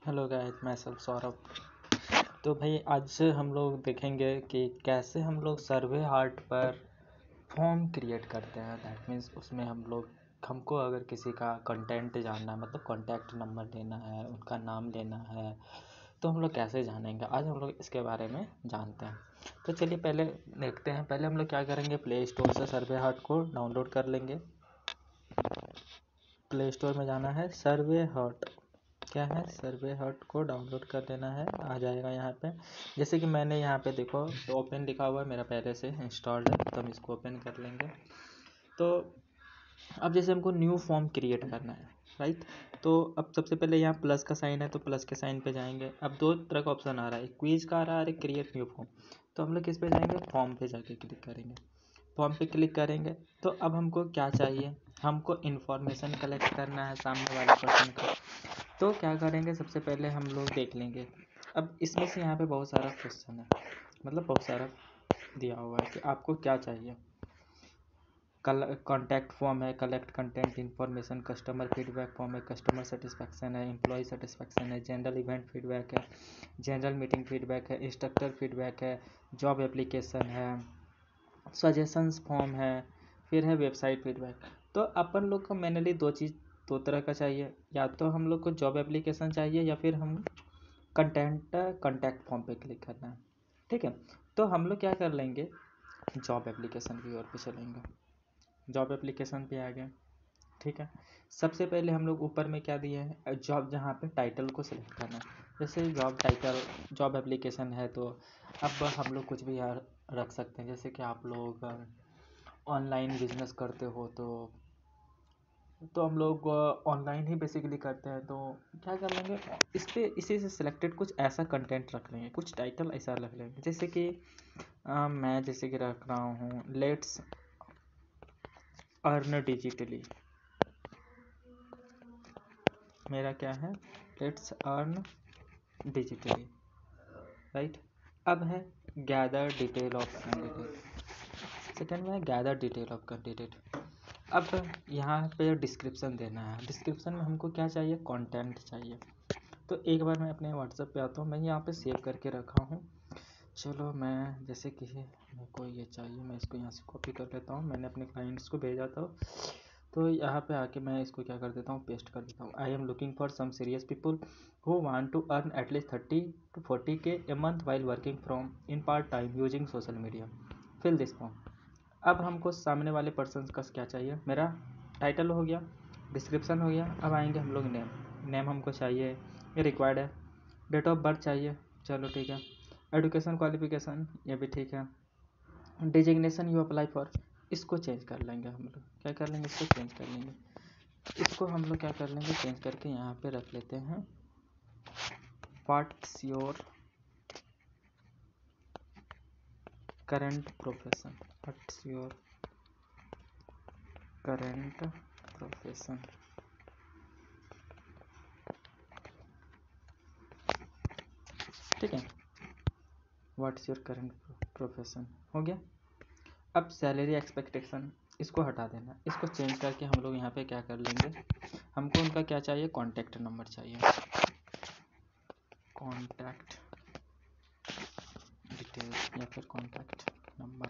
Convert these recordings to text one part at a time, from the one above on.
Hello guys, myself Saurabh. तो भाई आज हम लोग देखेंगे कि कैसे हम लोग सर्वे हार्ट पर फॉर्म क्रिएट करते हैं। दैट मीन्स उसमें हमको अगर किसी का कंटेंट जानना है, मतलब कॉन्टैक्ट नंबर लेना है, उनका नाम लेना है, तो हम लोग कैसे जानेंगे। आज हम लोग इसके बारे में जानते हैं। तो चलिए पहले देखते हैं। पहले हम लोग क्या करेंगे, प्ले स्टोर से सर्वे हार्ट को डाउनलोड कर लेंगे। प्ले स्टोर में जाना है, सर्वे हार्ट क्या है, सर्वे हार्ट को डाउनलोड कर लेना है। आ जाएगा यहाँ पे। जैसे कि मैंने यहाँ पे देखो ओपन लिखा हुआ है, मेरा पहले से इंस्टॉल्ड है, तो हम इसको ओपन कर लेंगे। तो अब जैसे हमको न्यू फॉर्म क्रिएट करना है, राइट। तो अब सबसे पहले यहाँ प्लस का साइन है, तो प्लस के साइन पे जाएंगे। अब दो तरह का ऑप्शन आ रहा है, क्विज का आ रहा है, क्रिएट न्यू फॉर्म। तो हम लोग किस पे जाएंगे, फॉर्म पे जाके क्लिक करेंगे। फॉर्म पे क्लिक करेंगे तो अब हमको क्या चाहिए, हमको इन्फॉर्मेशन कलेक्ट करना है सामने वाले पर्सन का। तो क्या करेंगे, सबसे पहले हम लोग देख लेंगे। अब इसमें से यहाँ पे बहुत सारा क्वेश्चन है, मतलब बहुत सारा दिया हुआ है कि आपको क्या चाहिए। कॉन्टैक्ट फॉर्म है, collect content information, customer feedback form है, कस्टमर सेटिस्फैक्शन है, एम्प्लॉय सेटिस्फैक्शन है, जनरल इवेंट फीडबैक है, जनरल मीटिंग फीडबैक है, इंस्ट्रक्टर फीडबैक है, जॉब एप्लीकेशन है, सजेशंस फॉर्म है, फिर है वेबसाइट फीडबैक। तो अपन लोग को मेनली दो तरह का चाहिए। या तो हम लोग को जॉब एप्लीकेशन चाहिए, या फिर हम कॉन्टैक्ट फॉर्म पे क्लिक करना है। ठीक है, तो हम लोग क्या कर लेंगे, जॉब एप्लीकेशन की ओर पे चलेंगे। जॉब एप्लीकेशन पे आ गए। ठीक है, सबसे पहले हम लोग ऊपर में क्या दिए हैं, जॉब, जहाँ पे टाइटल को सिलेक्ट करना है। जैसे जॉब टाइटल, जॉब एप्लीकेशन है, तो अब हम लोग कुछ भी यार रख सकते हैं। जैसे कि आप लोग ऑनलाइन बिजनेस करते हो, तो हम लोग ऑनलाइन ही बेसिकली करते हैं। तो क्या कर लेंगे, इस पे इसी से सिलेक्टेड कुछ ऐसा कंटेंट रख लेंगे, कुछ टाइटल ऐसा रख लेंगे। जैसे कि मैं जैसे कि रख रहा हूँ, लेट्स अर्न डिजिटली। मेरा क्या है, लेट्स अर्न डिजिटली, राइट। अब है gather detail of candidate. Second में है गैदर डिटेल ऑफ कैंडिडेट। अब यहाँ पे डिस्क्रिप्शन देना है। डिस्क्रिप्शन में हमको क्या चाहिए, कंटेंट चाहिए। तो एक बार मैं अपने व्हाट्सएप पे आता हूँ, मैं यहाँ पे सेव करके रखा हूँ। चलो मैं जैसे कि मेरे को ये चाहिए, मैं इसको यहाँ से कॉपी कर लेता हूँ। मैंने अपने क्लाइंट्स को भेजा था, तो यहाँ पे आके मैं इसको क्या कर देता हूँ, पेस्ट कर देता हूँ। I am looking for some serious people who want to earn at least 30 to 40K a month while working from in part time using social media, fill this form. अब हमको सामने वाले पर्सन का क्या चाहिए, मेरा टाइटल हो गया, डिस्क्रिप्शन हो गया। अब आएंगे हम लोग नेम हमको चाहिए, ये रिक्वायर्ड है। डेट ऑफ बर्थ चाहिए, चलो ठीक है। एजुकेशन क्वालिफिकेशन, ये भी ठीक है। डिजिग्नेशन यू अप्लाई फॉर, इसको चेंज कर लेंगे हम लोग। क्या कर लेंगे, इसको चेंज कर लेंगे। इसको हम लोग क्या कर लेंगे, चेंज करके यहाँ पे रख लेते हैं, what's your current profession, what's your current profession. ठीक है, व्हाट्स योर करंट प्रोफेशन हो गया। अब सैलरी एक्सपेक्टेशन, इसको हटा देना। इसको चेंज करके हम लोग यहाँ पे क्या कर लेंगे, हमको उनका क्या चाहिए, कॉन्टैक्ट नंबर चाहिए, कॉन्टैक्ट डिटेल्स या फिर कॉन्टैक्ट नंबर,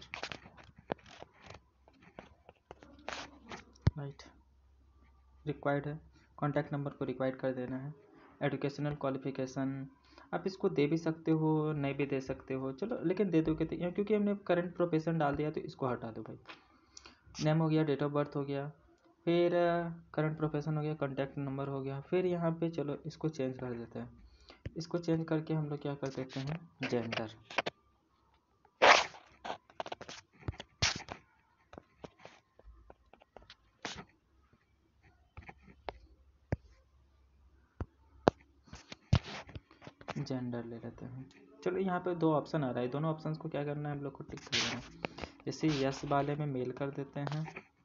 राइट। रिक्वायर्ड है, कॉन्टैक्ट नंबर को रिक्वायर्ड कर देना है। एजुकेशनल क्वालिफिकेशन आप इसको दे भी सकते हो, नहीं भी दे सकते हो, चलो लेकिन दे दो के, क्योंकि हमने करंट प्रोफेशन डाल दिया तो इसको हटा दो भाई। नेम हो गया, डेट ऑफ बर्थ हो गया, फिर करंट प्रोफेशन हो गया, कॉन्टैक्ट नंबर हो गया। फिर यहाँ पे चलो इसको चेंज कर देते हैं। इसको चेंज करके हम लोग क्या कर देते हैं, जेंडर। जेंडर ले लेते हैं। चलो यहाँ पे दो ऑप्शन आ रहा है, दोनों ऑप्शंस को क्या करना है, हम लोग को टिक कर देना है। जैसे यस वाले में मेल कर देते हैं,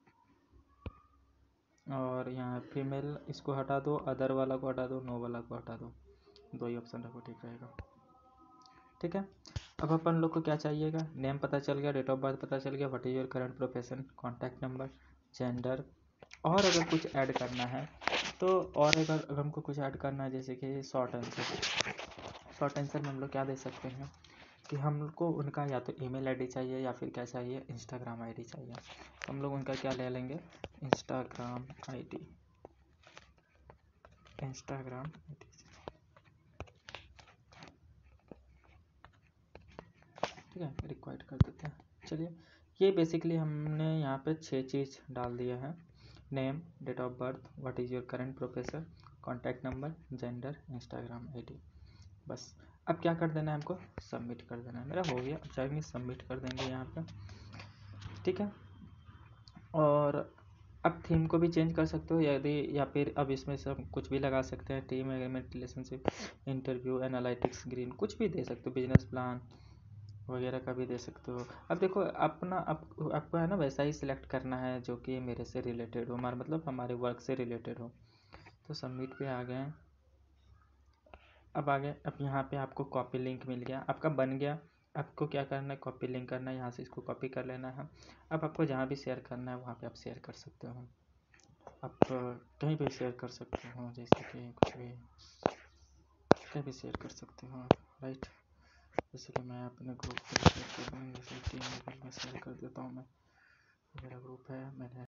और यहाँ फीमेल इसको हटा दो, अदर वाला को हटा दो, नो वाला को हटा दो। दो ही ऑप्शन रखो, ठीक रहेगा। ठीक है, अब अपन लोग को क्या चाहिएगा, नेम पता चल गया, डेट ऑफ बर्थ पता चल गया, what is your current profession, contact number, gender. और अगर कुछ ऐड करना है तो और अगर हमको कुछ ऐड करना है जैसे कि शॉर्ट आंसर में हम लोग क्या दे सकते हैं कि हमको उनका या तो ईमेल आईडी चाहिए या फिर क्या चाहिए, इंस्टाग्राम आईडी चाहिए। तो हम लोग उनका क्या ले लेंगे, इंस्टाग्राम आईडी। ठीक है, रिक्वायर्ड कर देते हैं। चलिए, ये बेसिकली हमने यहाँ पे 6 चीज़ डाल दिया है। Name, date of birth, what is your current professor, contact number, gender, Instagram ID. बस अब क्या कर देना है, हमको सबमिट कर देना है। मेरा हो गया, अब जाएंगे सबमिट कर देंगे यहाँ पे। ठीक है, और अब थीम को भी चेंज कर सकते हो यदि, या फिर अब इसमें सब कुछ भी लगा सकते हैं। Team agreement, relationship, interview, analytics, green, कुछ भी दे सकते हो, बिजनेस प्लान वगैरह का भी दे सकते हो। अब देखो अपना आपको है ना वैसा ही सिलेक्ट करना है जो कि मेरे से रिलेटेड हो, हमारा मतलब हमारे वर्क से रिलेटेड हो। तो सबमिट पे आ गए, अब आ गए। अब यहाँ पे आपको कॉपी लिंक मिल गया, आपका बन गया। आपको क्या करना है, कॉपी लिंक करना है, यहाँ से इसको कॉपी कर लेना है। अब आपको जहाँ भी शेयर करना है वहाँ पे आप शेयर कर सकते हो। आप कहीं भी शेयर कर सकते हो, जैसे कि कुछ भी कहीं भी शेयर कर सकते हो, राइट। जैसे कि मैं अपने ग्रुप पर शेयर कर दूँ, जैसे टीम में शेयर कर देता हूँ। मैं, मेरा ग्रुप है, मैंने